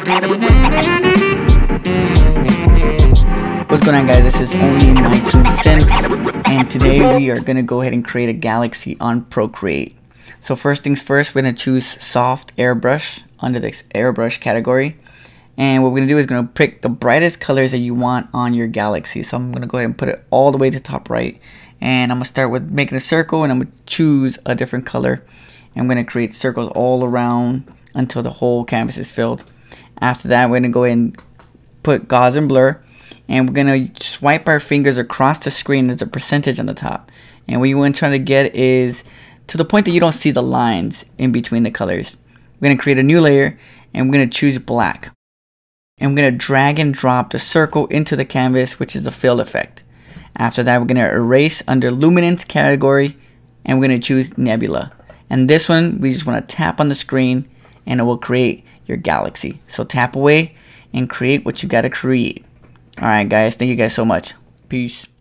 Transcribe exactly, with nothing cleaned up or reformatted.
What's going on, guys? This is only my two cents, and today we are going to go ahead and create a galaxy on Procreate. So first things first, we're going to choose soft airbrush under this airbrush category, and what we're going to do is going to pick the brightest colors that you want on your galaxy. So I'm going to go ahead and put it all the way to top right, and I'm going to start with making a circle, and I'm going to choose a different color. I'm going to create circles all around until the whole canvas is filled. After that, we're going to go ahead and put Gaussian blur, and we're going to swipe our fingers across the screen. There's a percentage on the top, and what you want to try to get is to the point that you don't see the lines in between the colors. We're going to create a new layer, and we're going to choose black, and we're going to drag and drop the circle into the canvas, which is the fill effect. After that, we're going to erase under luminance category, and we're going to choose nebula. And this one, we just want to tap on the screen, and it will create your galaxy. So tap away and create what you got to create. Alright guys, thank you guys so much. Peace.